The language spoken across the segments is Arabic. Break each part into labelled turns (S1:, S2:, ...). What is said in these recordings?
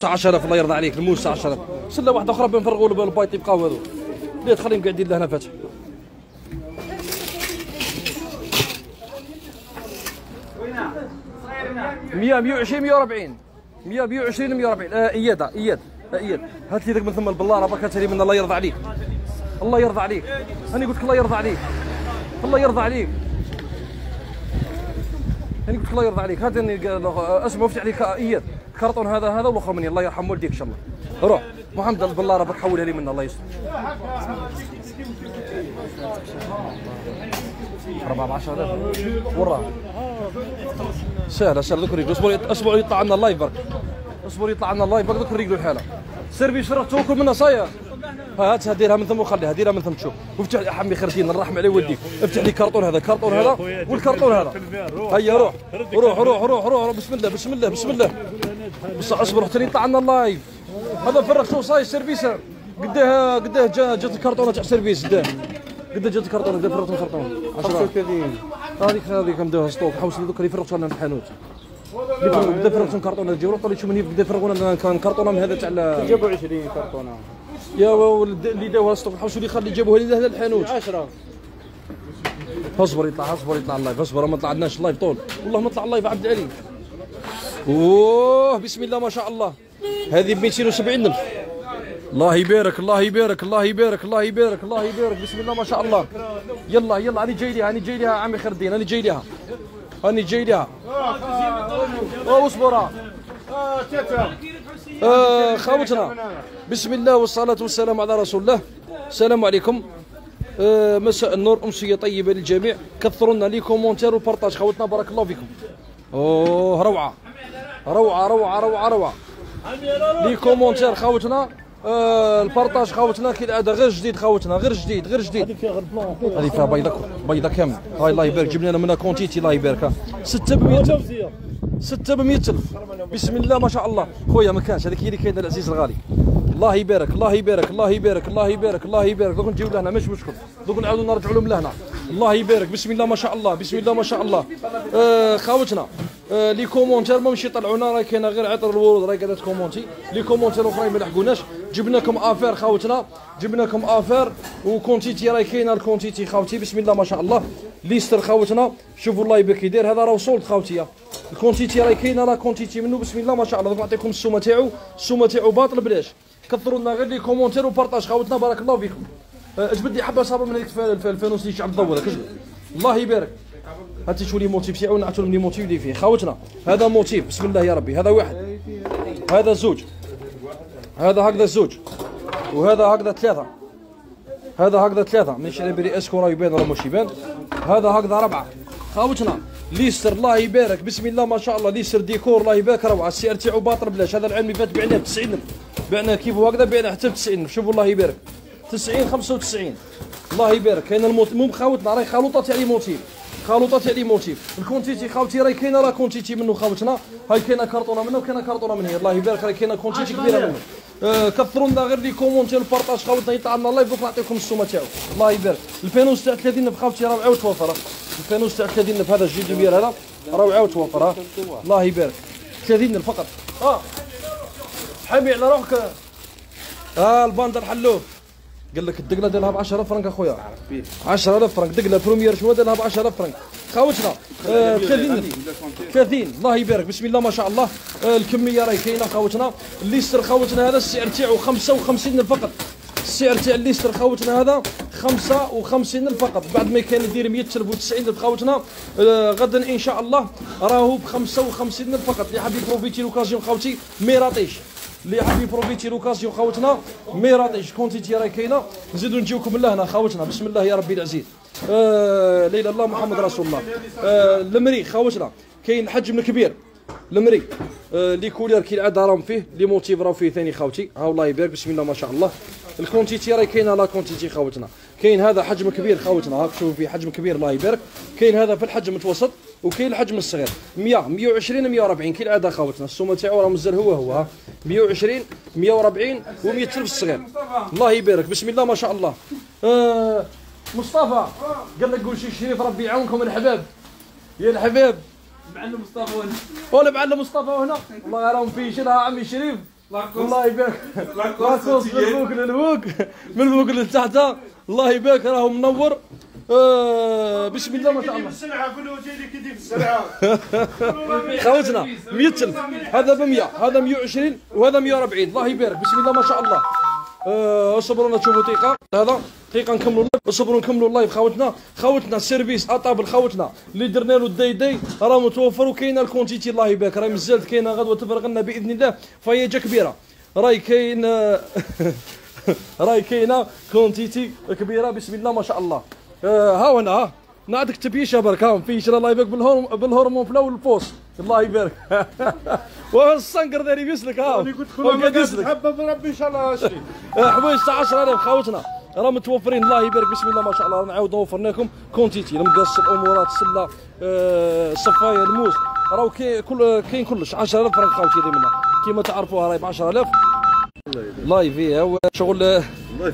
S1: 10000 الله يرضى عليك الموس 10000 سله واحده اخرى بنفرغوا له البايط يبقاو هذو ليه تخليهم قاعدين لهنا فاتح 100 120 140 100 120 140 اياد هات لي ذاك من ثم البلاره برك هات لي من الله يرضى عليك الله يرضى عليك انا قلت لك الله يرضى عليك الله يرضى عليك انا قلت لك الله يرضى عليك هذا اسمع افتح لي اياد الكرتون هذا والاخر مني الله يرحم والديك ان شاء الله روح محمد البلاره برك حولها لي منه الله يستر 14000 وراه سهله ذكر رجلو اصبروا يطلع عنا اللايف برك اصبروا يطلع عنا اللايف برك ذكر رجلو الحاله سيرفيس فرغتوكم منها صاير هاتها ديرها من ثم وخليها ديرها من ثم تشوف وافتح لي حمي خرتين الرحم عليه وديك افتح لي كرتون هذا والكرتون هذا هيا روح بسم الله بس اصبر حتى يطلع عنا اللايف هذا فرغتوه صاير سيرفيس قداه جات الكرتونه تاع سيرفيس قداه جات الكرتونه قداه فرغتوا الكرتون 35 هذيك مدوها ستوك حوس دوك اللي فرغتوا لنا الحانوت قداه فرغتوا كرتونه تجيو طلعوا شو من قداه فرغوا لنا كان كرتونه من هذا تاع
S2: جابوا 20 كرتونه
S1: يا ولد اللي داوها ستوك حوسوا اللي خلي جابوها لي هذا الحانوت
S2: 10
S1: اصبر يطلع اللايف اصبر ما طلعناش اللايف طول والله ما طلع اللايف عبد العليم اوه بسم الله ما شاء الله هذه ب 270000 الله يبارك بسم الله ما شاء الله يلا انا جاي لها عمي خردين انا جاي لها اصبر خاوتنا بسم الله والصلاه والسلام على رسول الله السلام عليكم مساء النور امسيه طيبه للجميع كثروا لنا لي كومونتير وبارطاج خوتنا بارك الله فيكم اوه روعه لي كومونتير خوتنا البارطاج خوتنا كالعاده غير جديد خوتنا غير جديد هذه فيها بيضه كامل هاي الله يبارك جبنا لنا منها كونتيتي الله يبارك 600000 بسم الله ما شاء الله خويا ما كانش هذيك هي اللي كاينه العزيز الغالي الله يبارك دوك نجيو لهنا ماشي مشكل دوك نعاودوا نرجعوا لهم لهنا الله يبارك بسم الله ما شاء الله خاوتنا لي كومونتير ماشي يطلعونا راه كاينه غير عطر الورود راه قاعده تكومونتي لي كومونتير اخرين ما لحقوناش جبنا لكم افير خاوتنا وكونتيتي راه كاينه الكونتيتي خاوتي بسم الله ما شاء الله ليستر خاوتنا شوفوا الله يبارك يدير هذا راه وصول خاوتي الكونتيتي راه كاينه راه كونتيتي منه بسم الله ما شاء الله نعطيكم السومه تاعو باطل بلاش كثروا لنا غير لي كومونتير وبارطاج خاوتنا بارك الله فيكم اجبد لي حبه صابه من هذيك الفانوس اللي شعب الضوء هذاك الله يبارك هاتي شو لي موتيف تاعو نعطوا لهم لي موتيف اللي فيه خاوتنا هذا موتيف بسم الله يا ربي هذا واحد هذا زوج هذا هكذا زوج وهذا هكذا ثلاثه مانيش على بالي اسكو راه يبان راه مش يبان هذا هكذا 4 خاوتنا ليستر الله يبارك بسم الله ما شاء الله ليستر ديكور الله يبارك روعه السعر تاعو باطل بلاش هذا العام اللي فات بعناه ب 90000 بعناه كيف هكذا بعناه حتى ب 90000 شوفوا الله يبارك 90 95 الله يبارك كاين المهم خاوتنا راهي خلوطه تاع لي موتيف الكونتيتي خاوتي راهي كاينه راه كونتيتي منه خاوتنا هاي كاينه كرتونه منه وكاينه كرتونه من هي الله يبارك راهي كاينه كونتيتي كبيره منه كثروا لنا غير لي كومونتي البارطاج خاوتنا يطلع لنا اللايف دوك نعطيكم السومه تاعو الله يبارك الفانوس تاع 30 خاوتي راه عاود توفر الفانوس تاع 30 هذا الجي دومير هذا راه عاود توفر الله يبارك 30 فقط حامي على روحك الباندر حلوه قال لك الدقله ديالها ب 10000 فرنك اخويا 10000 فرنك دقله بروميير شنو ديالها ب 10000 فرنك خاوتنا 30 الله يبارك بسم الله ما شاء الله الكميه راهي كاينه خاوتنا الليستر خاوتنا هذا السعر تاعو 55000 فقط السعر تاع الليستر خاوتنا هذا 55000 فقط بعد ما كان يدير 100000 و90000 خاوتنا غدا ان شاء الله راهو ب 55000 فقط اللي حاب يبروفيتي لوكازيون خاوتي ما يراطيش اللي حاب يبروفيتي لوكازيون خاوتنا ما يراطيش كونتيتي راهي كاينه نزيدو نجيوكم لهنا خاوتنا بسم الله يا ربي العزيز لا اله الا الله محمد رسول الله المريخ خاوتنا كاين الحجم الكبير المريخ لي كولير كالعاده راهم فيه لي موتيف راهو فيه ثاني خاوتي ها الله يبارك بسم الله ما شاء الله الكونتيتي راهي كاينه لا كونتيتي خاوتنا كاين هذا حجم كبير خاوتنا هاك شوفوا فيه حجم كبير الله يبارك كاين هذا في الحجم المتوسط وكاين الحجم الصغير 100 120 140 كالعاده خاوتنا السومه تاعو راه مازال هو ها 120 140 و100000 الصغير الله يبارك بسم الله ما شاء الله مصطفى قال لك قول شي شريف ربي يعاونكم الحباب يا الحباب
S2: معلم مصطفى
S1: ولا معلم مصطفى هنا والله راهم في شلها عمي شريف الله يبارك. لاكوست من الفوق للفوق، من الفوق لتحت. الله يبارك راهو منور. بسم الله ما شاء الله.
S2: السلعه كله جاي لك يدي في السلعه.
S1: خوتنا 100,000 هذا ب 100 هذا 120 وهذا 140. الله يبارك بسم الله ما شاء الله. اصبرونا تشوفوا دقيقه هذا دقيقه نكملوا اللايف. اصبروا نكملوا اللايف خوتنا السيرفيس اطابل خوتنا اللي درنا له الداي راه متوفر وكاينه الكونتيتي. الله يبارك راهي مازالت كاينه غدوه تفرغ لنا باذن الله فهيجه كبيره. راهي كاين راهي كاينه كونتيتي كبيره بسم الله ما شاء الله. ها وانا نعطيك تبيشه برك ها فيش الله يبارك بالهرمون فلا والفوس. الله يبارك. والصنقر داري يسلك ها
S2: قلت لكم حبه بربي ان شاء الله اشري
S1: حوايج تاع 10,000 خوتنا راه متوفرين. الله يبارك بسم الله ما شاء الله. نعاود وفرنا لكم كونتيتي المقص الامورات السله الصفايه الموس راهو كاين كلش 10,000 فرنك خوتي ضمنها كيما تعرفوها راهي ب 10,000 لايف فيها شغل.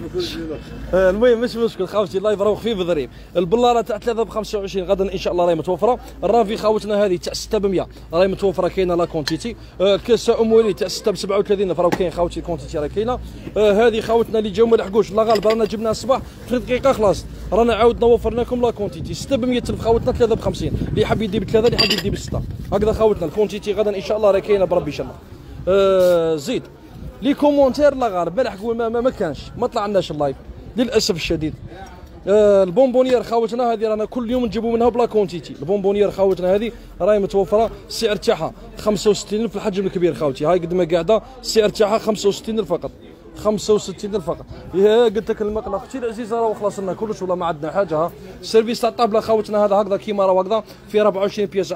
S1: المهم مش مشكل خوتي اللايف راهو خفيف ظريف. البلاره تاع 3 ب 25 غدا ان شاء الله راهي متوفره. الرافي خوتنا هذه تاع 6 ب 100 راهي متوفره كاينه لا كونتيتي. كاسه اموري تاع 6 ب 37 راهو كاين خوتي الكونتيتي راهي كاينه. هذه خوتنا اللي جاو ما لحقوش الله غالب رانا جبناها الصباح في دقيقه خلاص رانا عاودنا وفرنا لكم لا كونتيتي 6 ب 100,000 خوتنا 3 ب 50 اللي يحب يدي بثلاثه اللي يحب يدي بسته هكذا خوتنا الكونتيتي غدا ان شاء الله راهي كاينه بربي ان شاء الله. زيد لي كومونتير لا غالب ما لحقوا ما كانش ما طلعناش اللايف للاسف الشديد. البونبونيير خاوتنا هذه رانا كل يوم نجيبوا منها بلا كونتيتي. البونبونيير خاوتنا هذه راهي متوفره السعر تاعها 65,000 في الحجم الكبير خاوتي. هاي قد ما قاعده السعر تاعها 65,000 فقط 65,000 فقط. قلت لك المقله اختي العزيزه راه خلاص لنا كلش والله ما عندنا حاجه. ها السيرفيس تاع الطابله خاوتنا هذا هكذا كيما راه هكذا في 24 بياس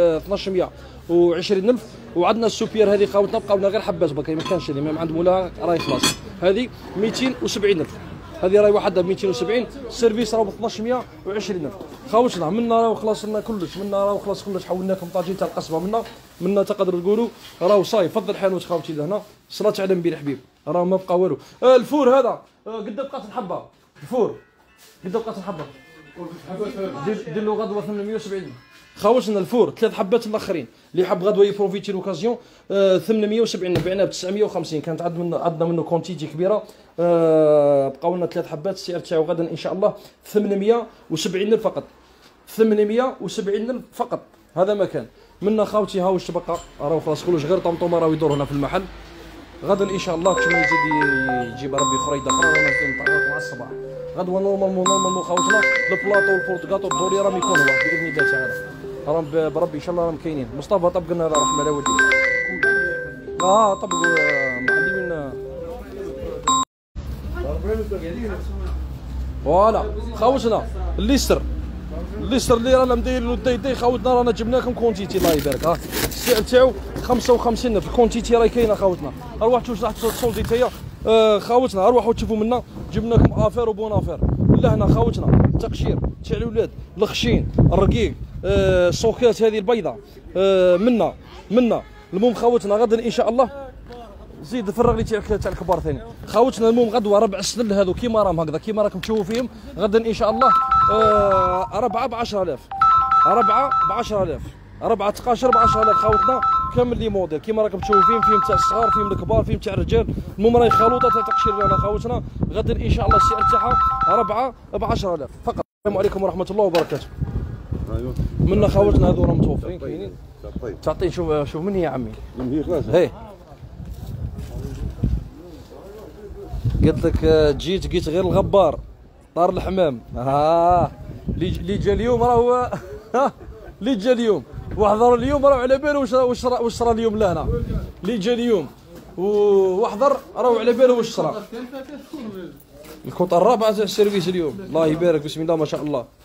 S1: 1220,000 وعندنا السوبير هذه خاوتنا بقاو لنا غير حبات باقي ما كانش اللي عند مولاها راهي خلاص هذه 270,000 هذه راهي وحده ب 270 السيرفيس راه ب 1220,000 خاوتنا. منا راه خلاص لنا كلش منا راه خلاص كلش حولنا لكم طاجين تاع القصبه منا تقدروا تقولوا راهو صاي. فضل حانوت خاوتي لهنا صلاه على النبي الحبيب راه ما بقى والو. الفور هذا قد بقات الحبه الفور قد بقات الحبه دير له غدوه 870 خاوتنا. الفور 3 حبات الاخرين اللي حب غدوه يبروفيتي لوكازيون 870 بعناها ب 950 كانت عندنا منه كونتيتي كبيره. بقاو لنا 3 حبات السعر تاعو غدا ان شاء الله 870,000 فقط 870,000 فقط. هذا ما كان منا خاوتي ها واش تبقى راهو خلاص كلش غير طمطومه راهو يدور هنا في المحل. غدا ان شاء الله كما يزيد يجيب ربي خريطه اخرى رانا نطلعوا مع الصباح غدوه نورمالمون خاوتنا البلاطو والفورتكاطو الدوري راهم يكونوا باذن الله تعالى راهم بربي ان شاء الله راهم كاينين. مصطفى طبق لنا هذا رحمه الله والديه طبقوا معلمين فوالا خاوتنا الليستر اللي رانا مدايرينو الداي خاوتنا رانا جبنا لكم كونتيتي الله يبارك. السعر تاعو 55,000 الكونتيتي راهي كاينه خاوتنا. ارواح تشوف راح تصولدي تاهي خاوتنا ارواحوا تشوفوا منا جبنا لكم افير وبون افير لهنا خاوتنا تقشير تاع الاولاد الخشين الرقيق الصوكات هذه البيضاء منا المهم خاوتنا غدا ان شاء الله زيد فرغ لي تاع الكبار ثاني خاوتنا. المهم غدوه 4 سنين هذو كيما راهم هكذا كيما راكم تشوفوا فيهم غدا ان شاء الله 4 ب 10,000 4 ب 10,000 4 تقاشر ب 10,000 خاوتنا كامل لي موديل كيما راكم تشوفوا فيهم تاع الصغار فيهم الكبار فيهم تاع الرجال. المهم راهي خلوطه تاع تقشير لنا خاوتنا غدا ان شاء الله السعر تاعها 4 ب 10,000 فقط. السلام عليكم ورحمه الله وبركاته. منا خاوتنا هذو راهم متوفرين كاينين تعطي شوف من هي يا عمي
S2: من هي خلاص
S1: هي قلت لك جيت غير الغبار طار الحمام اللي جا اليوم راهو اللي جا اليوم واحضر اليوم راهو على باله واش صرا اليوم لهنا اللي جا اليوم واحضر راهو على باله واش صرا. الكوطه الرابعه تاع السيرفيس اليوم الله يبارك بسم الله ما شاء الله.